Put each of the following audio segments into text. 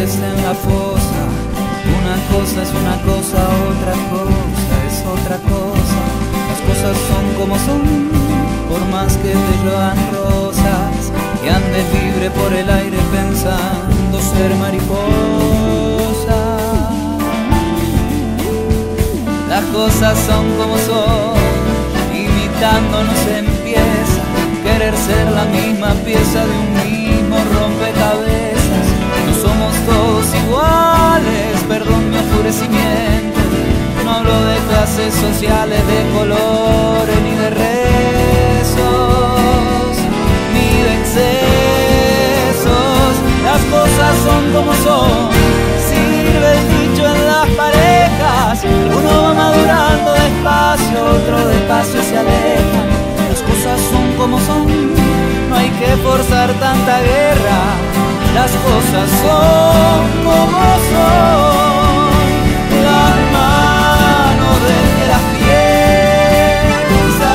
hombres en la fosa. Una cosa es una cosa, otra cosa es otra cosa. Las cosas son como son, por más que te lluevan rosas, y andes libre por el aire pensando ser mariposa. Las cosas son como son, imitándonos empieza. Querer ser la misma pieza de un mismo rompecabezas. No somos todos iguales, perdón mi enfurecimiento. No hablo de clases sociales, de colores ni de rezos, ni de excesos. Las cosas son como son, sirve el dicho en las parejas. Uno va madurando despacio, otro despacio se aleja. Las cosas son como son, no hay que forzar tanta guerra. Las cosas son como son, las manos del que las piensa.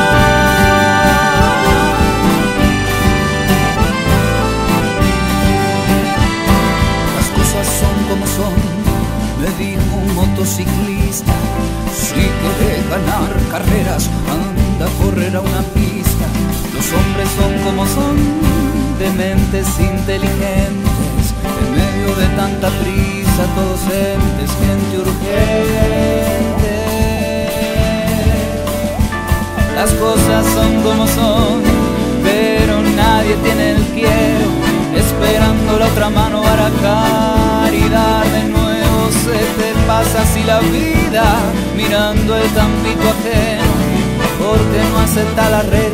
Las cosas son como son, me dijo un motociclista. Si querés ganar carreras, anda a correr a una pista. Los hombres son como son, de mentes inteligentes. En medio de tanta prisa, todos entes, gente urgente. Las cosas son como son, pero nadie tiene el quiero, esperando la otra mano para caridad. De nuevo se te pasa así la vida, mirando el campito ajeno, porque no acepta la regla.